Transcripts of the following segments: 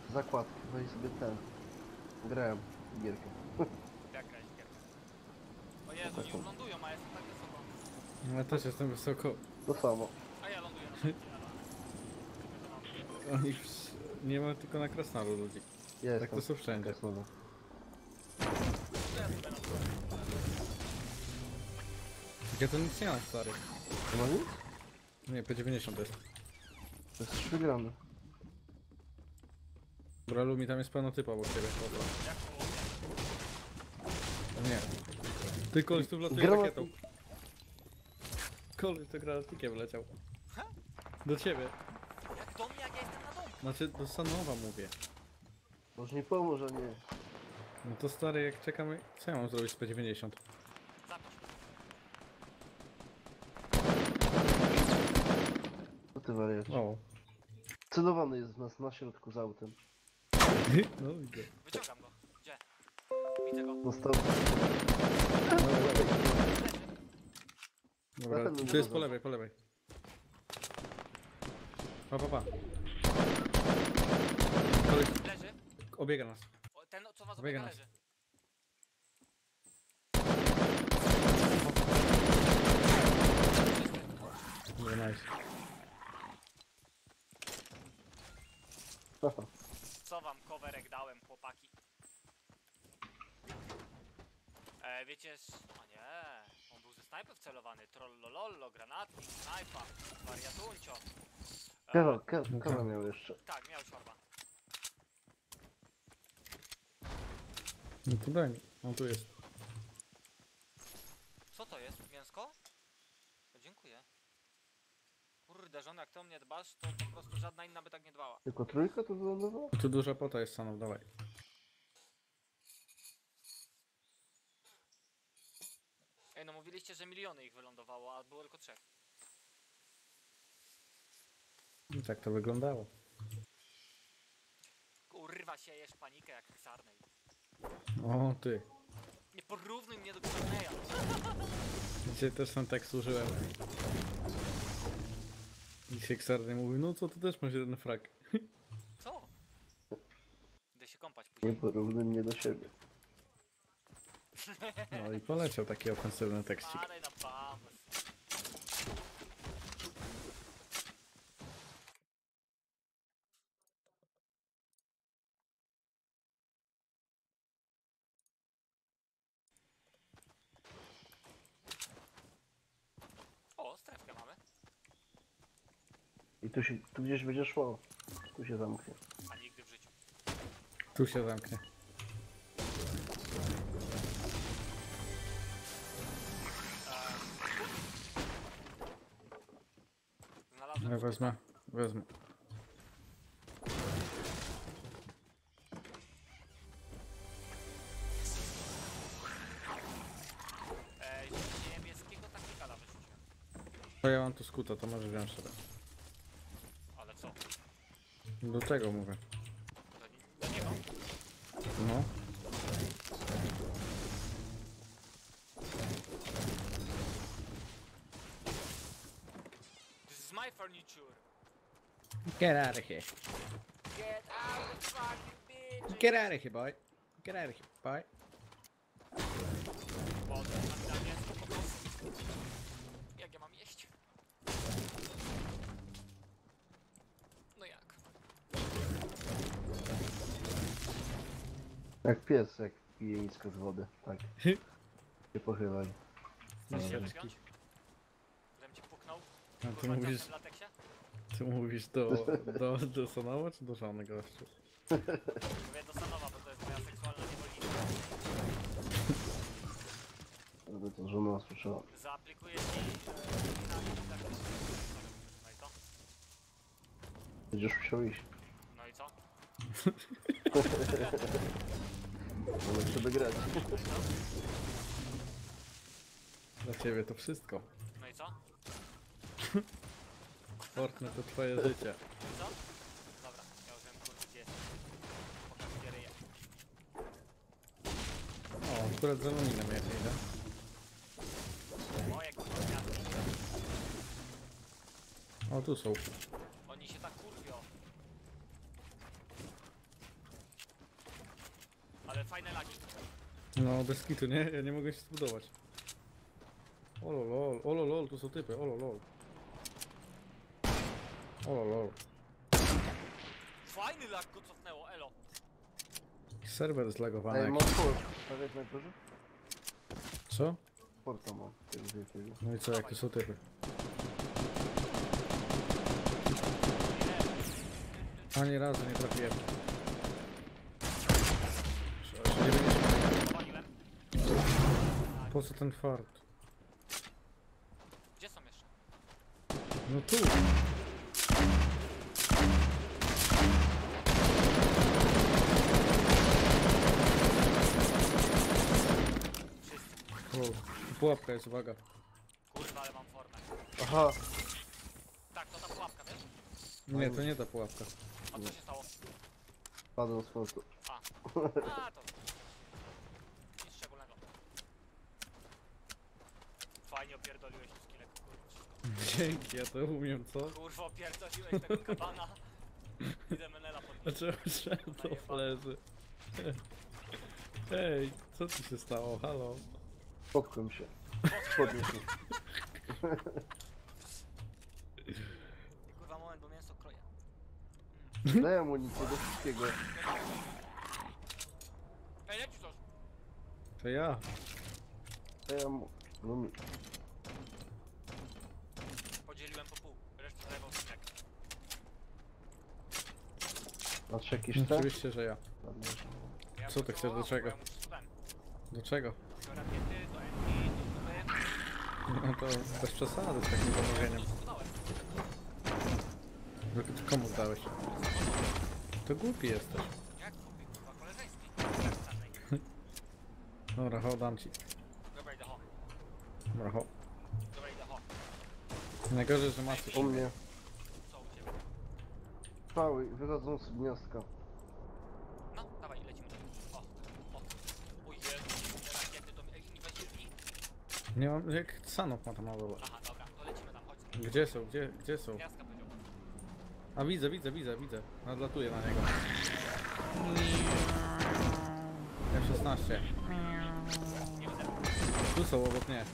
zakładki, weź sobie ten. Grałem w gierkę. Jak grać w gierkę? O Jezu, oni już lądują, a ja jestem tak wysoko. Ja też jestem wysoko. To samo. A ja ląduję na szybcie, Oni nie ma tylko na krasnolu ludzi. Ja Tak to jestem są wszędzie. Krasnodar. Ja to nic nie mam, stary. Nie ma nic? Nie, P90 jest. To jest przegrany. Bralu, mi tam jest pełno typa obok ciebie. Dobra. Jak koło mnie? Nie. Ty koleś tu wlatuje Granat- rakietą. Koleś to granatnikiem wleciał. Do ciebie. Jak do mnie, jak ja jestem na domu? Znaczy do Sanowa mówię. Może nie pomoże, nie. No to stary, jak czekamy... Co ja mam zrobić z P90? Zapisz. Co ty wariacie? O. Celowany jest w nas na środku z autem. No widzę. Wyciągam go. Gdzie? Widzę go. Dostał. Dobra, Na pewno tu nie jest po ma. lewej, po lewej. Pa, pa, pa. Koleś Leży. obiega nas. O, ten, co was Obiega obiega, nas. leży. No nice. Haha. Co wam coverek dałem, chłopaki? Wiecie, o nie, on był ze snajpy wcelowany. Trollolollo, granatnik, snajpa, wariatuncio. Kawa miał jeszcze. Tak, miał siorba. No to daj mi. On tu jest. Co to jest? Mięsko? O, dziękuję. Kurde, żona, jak ty o mnie dbasz, to po prostu żadna inna by tak nie dbała. Tylko trójka to wylądowała? Tu duża pota jest, Sanow, dawaj. Ej, no mówiliście, że miliony ich wylądowało, a było tylko 3. I tak to wyglądało. Kurwa, siejesz panikę jak w Sarnej. O, ty. Nie porównuj mnie do Sarneya. Dzisiaj też ten tekst użyłem. Dzisiaj Xarny mówił, no co, ty też masz jeden frak. Co? Idę się kąpać Nie później. porównuj mnie do siebie. No i poleciał taki ofensywny tekstik. Padaj na pomysł. O, strefkę mamy. I tu gdzieś będzie szło. Tu się zamknie. A nigdy w życiu. Tu się zamknie. Znalazłem Ja wezmę, wezmę. niebieskiego taktikala wyrzuciłem. To ja mam tu skuta, to może wziąć sobie. Ale co? Do czego mówię? Do niego? No. This is my furniture. Get out of here. Get out of fucking bitch. Get out of here, boy. Get out of here, boy. Boże, a dla mięsko po prostu. Jak ja mam jeść? No jak? Jak pies, jak pije nisko z wody. Tak. Nie pochylaj. Żebym cię puknął? A ty Kurwa, mówisz, ciastem w lateksie? ty mówisz do Sanowa czy do żony gościu? Mówię do Sanowa, bo to jest moja seksualna niewolnica. Żeby to żona słyszała. Zaaplikuję ci No i co? Będziesz musiał iść. No i co? Ale chcę wygrać. Dla ciebie to wszystko. No i co? Fortnite to twoje życie. No i co? Dobra, ja już wiem kurwa gdzie jest. Pokaż gdzie ryje. O, akurat za Luminem ja idę. Moje kurwa gwiazdy. O, tu są. Oni się tak kurwią. fajne lagi. No bez kitu, nie? Ja nie mogę się zbudować. Ololol, tu są typy, ololol. Ololol. Fajny lag go cofnęło, elo. Serwer zlagowany Ej, jakiś. mam port. Stawiać na górze? Co? Porta mam. Tego wielkiego. No i co, jak tu są typy? Ani razu nie trafiłem. Powaliłem. Po co ten fart? Gdzie są jeszcze? No tu! Wszyscy. O, pułapka jest, uwaga. Kurwa, ale mam formę. Aha! Tak, to ta pułapka, wiesz? Nie, to nie ta pułapka. A co się stało? Padłem z portu. A, to... Nic szczególnego. Fajnie opierdoliłeś tu skillek, kurwa. Dzięki, ja to umiem, co? Kurwa, opierdoliłeś tego kabana. Idę Menela A podnieść. czemu to leży? Ej, co tu się stało? Halo? Potkłem się. Podniósł mnie. Kurwa, moment, bo mięso kroję. Daj amunicję do wszystkiego. Ej, leci coś. To ja. Daj amu... No mi... Podzieliłem po pół. Resztę zajebał skillek. Masz jakieś te? Oczywiście, że ja. Ładnie. Ja Co ty chcesz, do czego? Ja muszę student. Do czego? Do rakiety, do MG, do No to bez przesady z takim zamówieniem. Komu dałeś? To głupi jesteś. Jak kupi, kurwa, koleżeński. Tak, czarnej. Dobra, ho, dam ci. Dobra, idę ho. Dobra, ho. Dobra, idę ho. Najgorzej, że masz U mnie. Co u ciebie? Cały, wychodzą z wnioska. No, dawaj, lecimy. O, o. O Jezu, te rakiety to... Ej, nie weź drzwi. Nie mam, jak Sanok ma tam mało. Aha, dobra, to lecimy tam, chodź. Gdzie są, gdzie są? Gwiazdka powiedział. A widzę. Nadlatuję na niego. F-16. Nie widzę. Tu są obok mnie.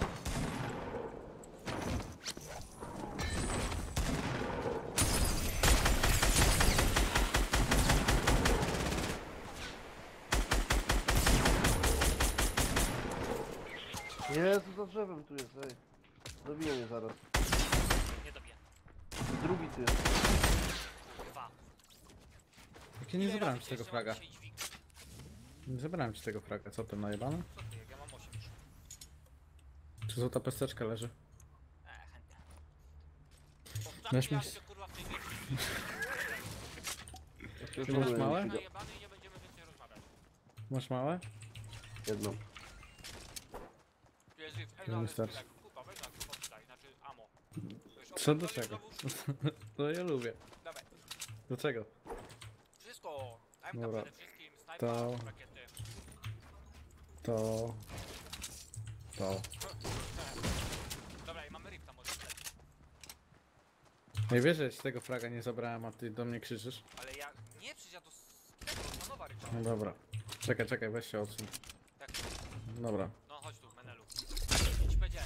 Jezu, za drzewem tu jest, ej. Dobiję mnie zaraz. Nie dobiję. Drugi ty jest. Kurwa. Jak ja nie Ile zabrałem razy ci tego jeszcze fraga. mam dzisiaj dźwig? Nie zabrałem ci tego fraga, co tam najebane? Co ty, jak ja mam 8 już. Czy złota pesteczka leży? Chętnie. Weź Ostatni mi raz się kurwa w tej grze Ty masz małe? najebany i nie będziemy więcej rozmawiać. Masz małe? Jedną. Tu jest rift. Ej, To no ale wystarczy. skillek. Kupa, weź na kupa tutaj, znaczy ammo. To już Co do opierdolisz czego? znowu? To ja lubię. Dawaj. Do czego? Wszystko. MK Dobra. przede wszystkim, snajpa, To- rakiety. To... Dobra, i mamy rifta może wtedy. Nie wiesz, że ja ci tego fraga nie zabrałem, a ty do mnie krzyczysz? Ale ja... Nie, przecież ja do sklepu nowa rycza. No dobra. Czekaj, weź się odsuń. Tak. Dobra. No chodź tu, Menelu. Ci powiedziałem.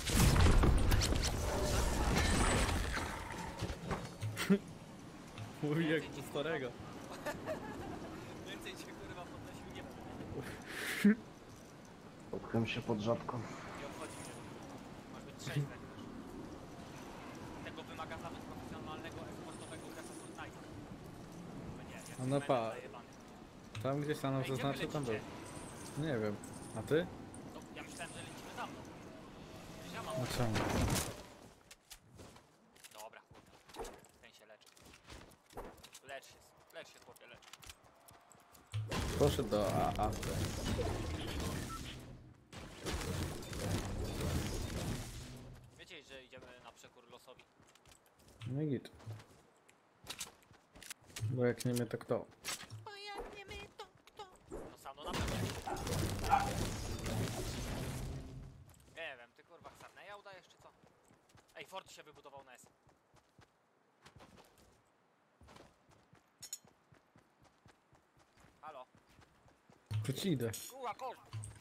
Mówi jak do starego. Więcej cię kurwa podnosił nie będę. Potkłem się pod żabką. Nie obchodzi mnie. Masz być trzeźwy jak chcesz. Tego wymaga zawód profesjonalnego eksportowego gracza Fortnite. No nie, jak A no Menel pa. zajebany. Tam gdzie Sanok Ej, gdzie wy zaznaczył, tam był. lecicie? Nie wiem. A ty? No, ja myślałem, że lecimy za mną. Przecież ja mam... No czemu? Dobra, kurwa. Ten się leczy. Lecz się chłopie, lecz. Poszedł do AA. Wiecie, że idziemy na przekór losowi. No i git. Bo jak nie my, to kto? No sam, no na pewno. Nie wiem, ty kurwa Xarneya udajesz czy co? Ej, Ford się wybudował na S. Halo? To ci idę. Kurwa, kosz!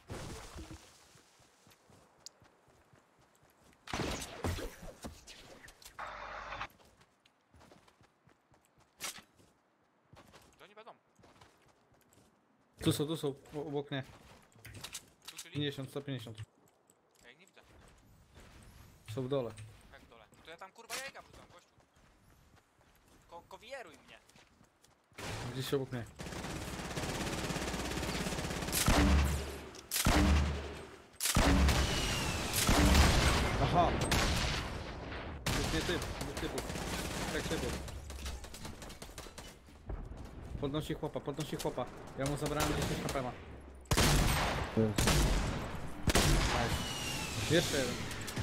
To nie wiadomo. Tu są, obok mnie. Tu czyli? 50, 150. Ja ich nie widzę. Są w dole. Jak w dole. To ja tam kurwa jajka wrzucam, gościu. Kowieruj mnie. Gdzieś obok mnie. Aha! Dwóch typów. Tak typów. Podnosi chłopa. Ja mu zabrałem 10 HP ma. Nice. Jeszcze jeden.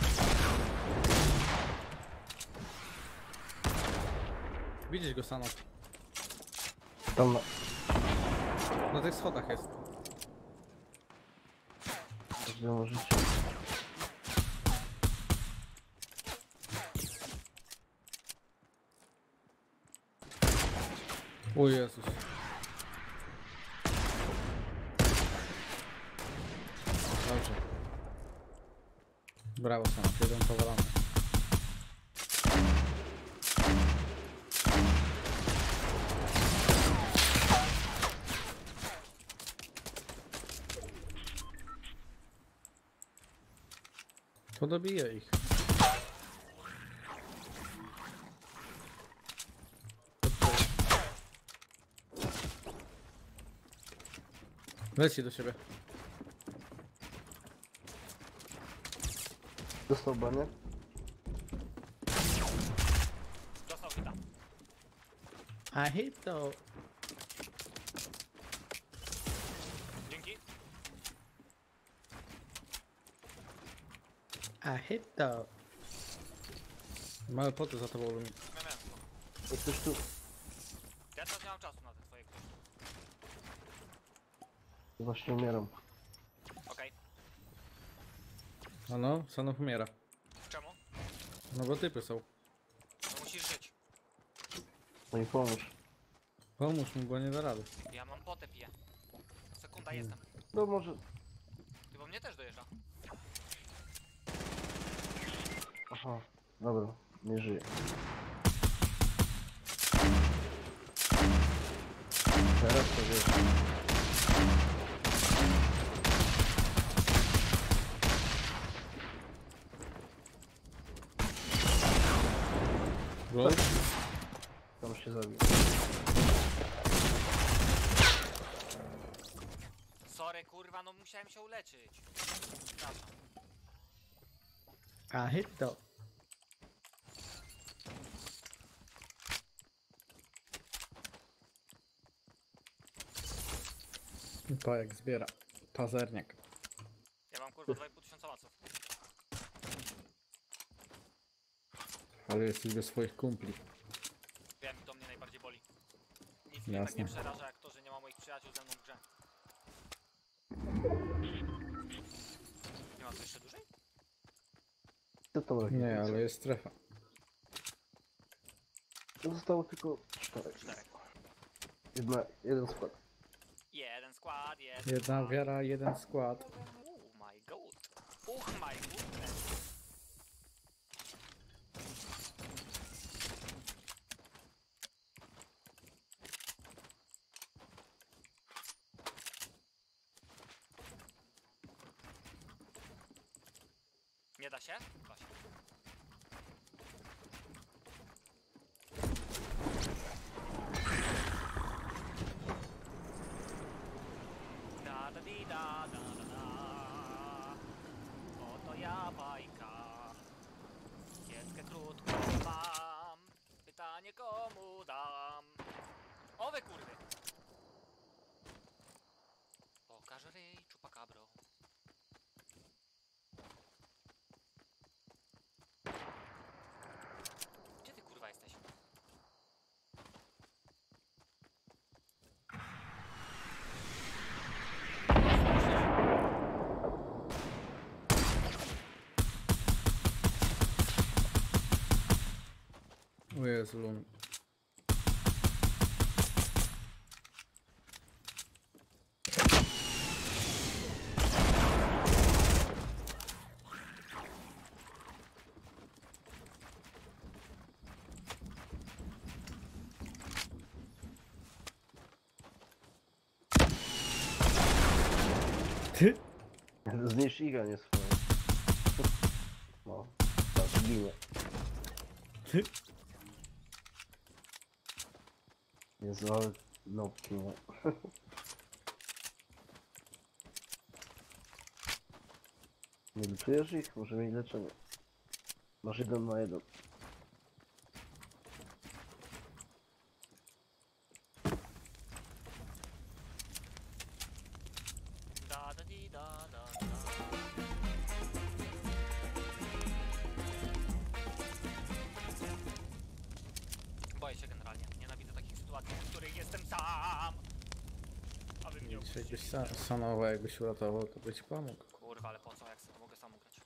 Widzisz go, Sanok? Tam na... Na tych schodach jest. Dobrze, możecie. O Jezus. Dobrze. Brawo, Sanok. Jeden powalony. Podobiję ich. Leci do siebie. Dostał banie? Dostał hita. I hit to. Dzięki. I hit to. Małe poty za tobą lumi. Miałem. Jesteś tu. Ja teraz nie mam czasu na te twoje kwestie. Właśnie umieram. Okej. No, Sanok umiera. Czemu? No bo typy są. No musisz żyć. No i pomóż. Pomóż mu, bo nie da rady. Ja mam potę piję. Sekunda jestem. No może... Ty bo mnie też dojeżdża. Aha. Dobra, nie żyję. Teraz to wiesz. Gol? Tam się zabił. Sorry kurwa, no musiałem się uleczyć. Przepraszam. I hit to. To jak zbiera. Pazerniak. Ja mam kurwa 2500 maców. Ale jesteś bez swoich kumpli. Wiem, to mnie najbardziej boli. Nic mnie tak Jasne. nie przeraża jak to, że nie ma moich przyjaciół ze mną w grze. Nie ma co jeszcze dłużej? Co tam robi? Nie, ale jest strefa. Zostało tylko 4. 4. Jeden skład. Jeden skład, jeden Jedna skład. wiara, jeden skład. Oh my god. Oh my goodness. Nie da się? Da się. Da da di da da da da. Oto ja bajka. Kieckę krótką mam. Pytanie komu dam. O wy kurwy. Pokaż ryj, czupakabro. Gdzie ty kurwa jesteś? O Jezu, Lumi. Zniszcz Iga, nie swoje. No, tak, ginie. Jezu, ale nopki, no. Nie leczujesz ich? Może mieć leczenie. Masz 1 na 1. Da da di da da da. Boję się generalnie. Nienawidzę takich sytuacji, w których jestem sam. Aby mnie Jakbyś opuścili. Sanowa jakbyś uratował, to by ci pomógł. Kurwa, ale po co, jak sobie mogę sam ugrać?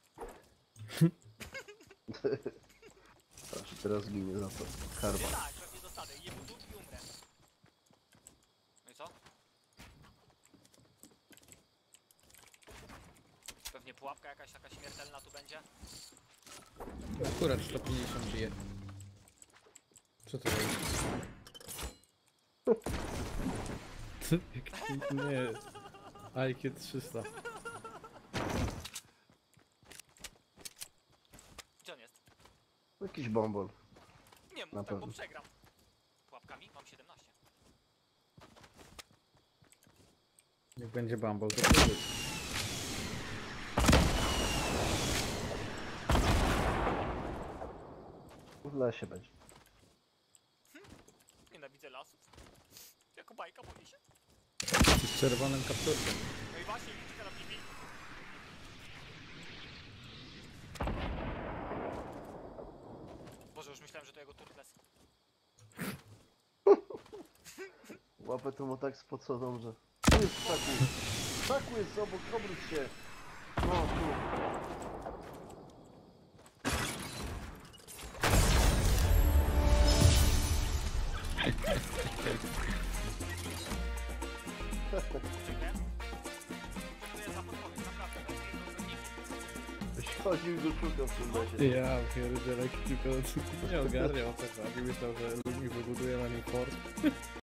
Patrz, teraz ginie za to. Karma. Tak, pewnie dostanę. Jemu dół i umrę. No i co? Pewnie pułapka jakaś taka śmiertelna tu będzie? Akurat 150 bije. Co to jest? Nie. IQ 300. Gdzie on jest? Jakiś bombon. Nie mów Na tak, bo pewno. przegram. Pułapkami? Mam 17. Jak będzie Bumble, to próbuj. W lesie będzie. Nienawidzę lasów. Jako bajka boi się. Z czerwonym kapturkiem. No i właśnie, widzicie na TV. Boże, już myślałem, że to jego turtles. Łapę to mu tak z podsodą, że... Tu jest ptaku! Ptaku jest obok, obróć się! No, tu. Dziękuję. Dziękuję za podpowiedź, naprawdę. To jest jedno z nich. Byś chodził do szukał w tym lesie. Ja pierdzielę, tylko nie ogarniał o co chodzi. Myślał, że ludzi wybuduje na nim fort.